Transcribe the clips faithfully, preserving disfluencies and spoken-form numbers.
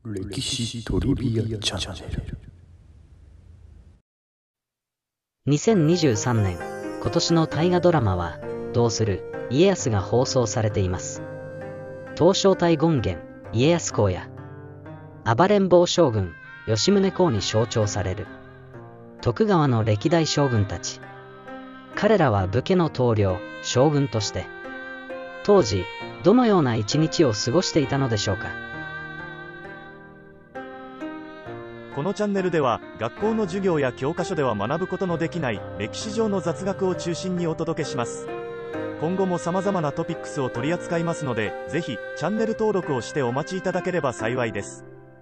歴史トリビアチャンネル。 にせんにじゅうさんねん、今年の大河ドラマはどうする家康が放送されています。東照大権現家康公や暴れん坊将軍吉宗公に象徴される徳川の歴代将軍たち。彼らは武家の統領将軍として当時どのような一日を過ごしていたのでしょうか。 このチャンネルでは学校の授業や教科書では学ぶことのできない歴史上の雑学を中心にお届けします。今後も様々なトピックスを取り扱いますので、ぜひチャンネル登録をしてお待ちいただければ幸いです。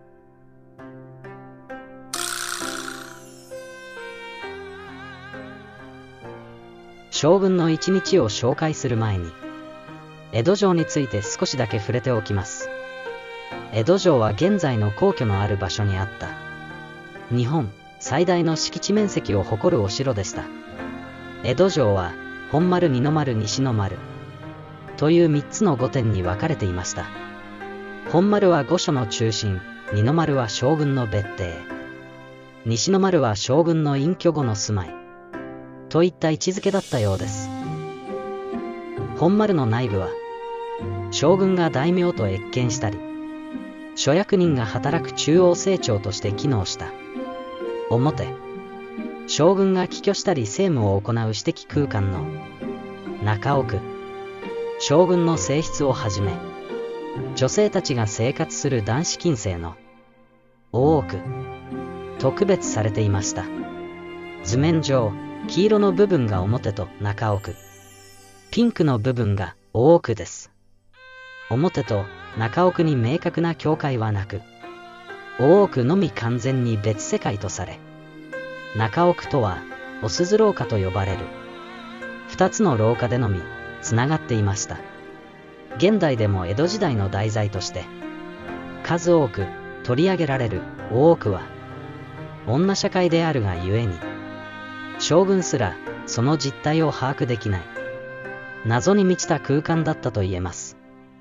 将軍の一日を紹介する前に江戸城について少しだけ触れておきます。江戸城は現在の皇居のある場所にあった日本最大の敷地面積を誇るお城でした。江戸城は本丸、二の丸、西の丸というみっつの御殿に分かれていました。本丸は御所の中心、二の丸は将軍の別邸、西の丸は将軍の隠居後の住まいといった位置づけだったようです。本丸の内部は将軍が大名と謁見したり諸役人が働く中央政庁として機能した表、将軍が帰居したり政務を行う私的空間の中奥、将軍の正室をはじめ女性たちが生活する男子禁制の大奥と区別されていました。図面上黄色の部分が表と中奥、ピンクの部分が大奥です。表と中奥に明確な境界はなく、大奥のみ完全に別世界とされ、中奥とはお鈴廊下と呼ばれる二つの廊下でのみつながっていました。現代でも江戸時代の題材として数多く取り上げられる大奥は女社会であるがゆえに将軍すらその実態を把握できない謎に満ちた空間だったと言えます。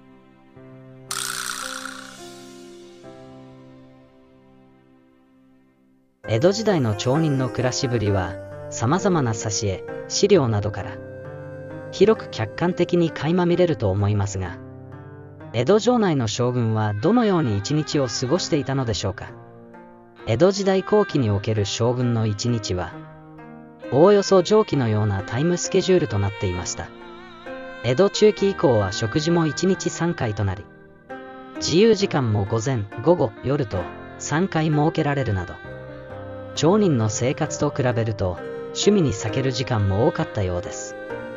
江戸時代の町人の暮らしぶりは様々な挿絵、資料などから広く客観的に垣間見れると思いますが、江戸城内の将軍はどのように一日を過ごしていたのでしょうか。江戸時代後期における将軍の一日はおおよそ上記のようなタイムスケジュールとなっていました。江戸中期以降は食事もいちにちさんかいとなり、自由時間も午前、午後、夜とさんかい設けられるなど、町人の生活と比べると趣味に割ける時間も多かったようです。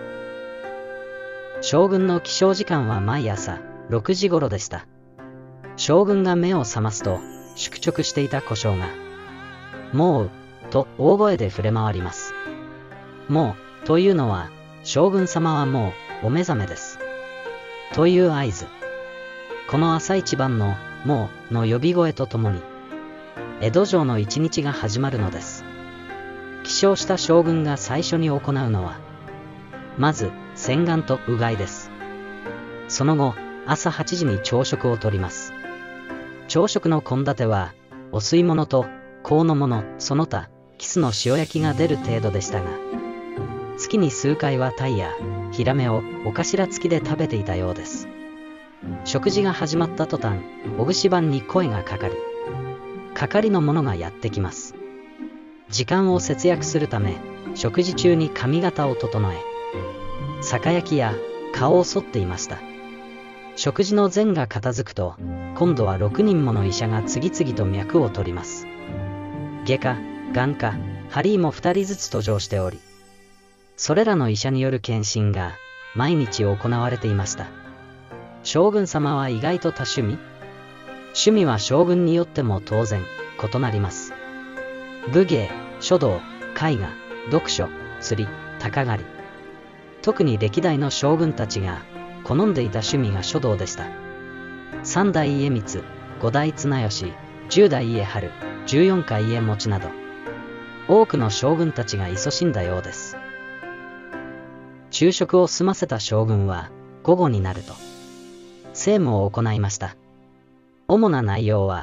将軍の起床時間は毎朝ろくじ頃でした。将軍が目を覚ますと宿直していた小姓が「もう」と大声で触れ回ります。もうというのは将軍様はもうお目覚めですという合図。この朝一番のもうの呼び声とともに江戸城の一日が始まるのです。起床した将軍が最初に行うのはまず洗顔とうがいです。その後朝はちじに朝食をとります。朝食の献立はお吸い物と香の物、その他キスの塩焼きが出る程度でしたが、月に数回は鯛やヒラメをお頭付きで食べていたようです。食事が始まった途端、お串番に声がかかり、係の者がやってきます。時間を節約するため、食事中に髪型を整え、酒焼きや顔を剃っていました。食事の膳が片付くと、今度はろくにんもの医者が次々と脈を取ります。外科、眼科、針医もふたりずつ登場しており、それらの医者による検診が毎日行われていました。将軍様は意外と多趣味？趣味は将軍によっても当然異なります。武芸、書道、絵画、読書、釣り、鷹狩り。特に歴代の将軍たちが好んでいた趣味が書道でした。三代家光、五代綱吉、十代家治、十四代家茂など多くの将軍たちが勤しんだようです。昼食を済ませた将軍は午後になると政務を行いました。主な内容は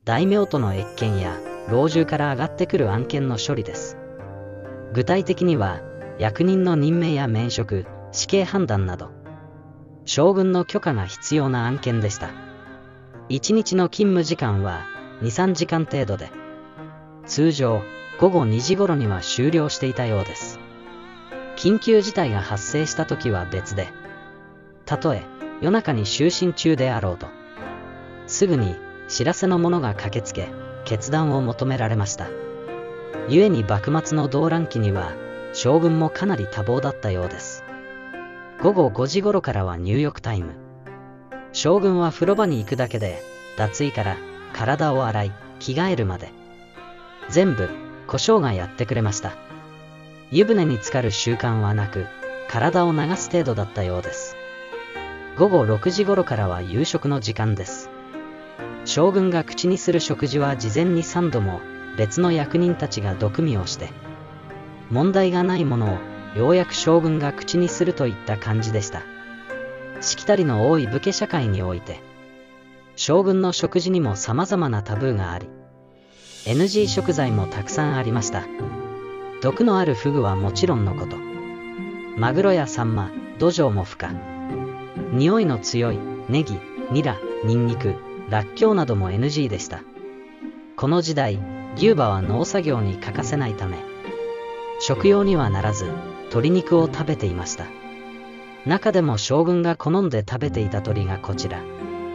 大名との謁見や老中から上がってくる案件の処理です。具体的には、役人の任命や免職、死刑判断など、将軍の許可が必要な案件でした。一日の勤務時間はに、さんじかん程度で、通常ごごにじ頃には終了していたようです。緊急事態が発生した時は別で、たとえ夜中に就寝中であろうと、すぐに知らせの者が駆けつけ、決断を求められました。故に幕末の動乱期には、将軍もかなり多忙だったようです。ごごごじ頃からは入浴タイム。将軍は風呂場に行くだけで、脱衣から体を洗い、着替えるまで、全部、小姓がやってくれました。湯船に浸かる習慣はなく、体を流す程度だったようです。ごごろくじ頃からは夕食の時間です。将軍が口にする食事は事前にさんども別の役人たちが毒味をして、問題がないものをようやく将軍が口にするといった感じでした。しきたりの多い武家社会において、将軍の食事にも様々なタブーがあり、エヌジー 食材もたくさんありました。毒のあるフグはもちろんのこと、マグロやサンマ、ドジョウも不可。匂いの強いネギ、ニラ、ニンニク、ラッキョウなども エヌジー でした。この時代、牛馬は農作業に欠かせないため、食用にはならず、鶏肉を食べていました。中でも将軍が好んで食べていた鶏がこちら。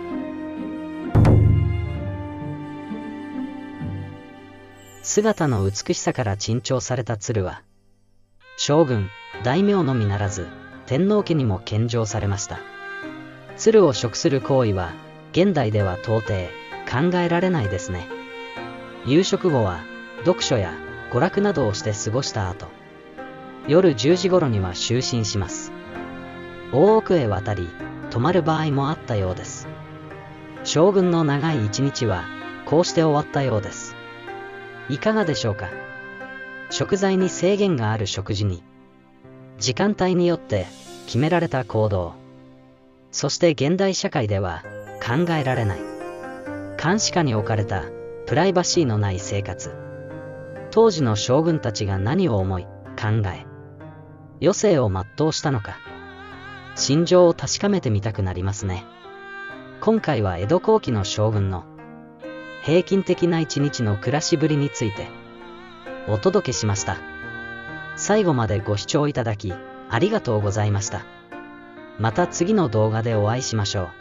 姿の美しさから珍重された鶴は、将軍、大名のみならず、天皇家にも献上されました。鶴を食する行為は、現代では到底考えられないですね。夕食後は、読書や娯楽などをして過ごした後、夜じゅうじ頃には就寝します。大奥へ渡り、泊まる場合もあったようです。将軍の長い一日は、こうして終わったようです。いかがでしょうか。食材に制限がある食事に、時間帯によって決められた行動、そして現代社会では考えられない、監視下に置かれたプライバシーのない生活。当時の将軍たちが何を思い、考え、余生を全うしたのか、心情を確かめてみたくなりますね。今回は江戸後期の将軍の平均的な一日の暮らしぶりについてお届けしました。最後までご視聴いただきありがとうございました。また次の動画でお会いしましょう。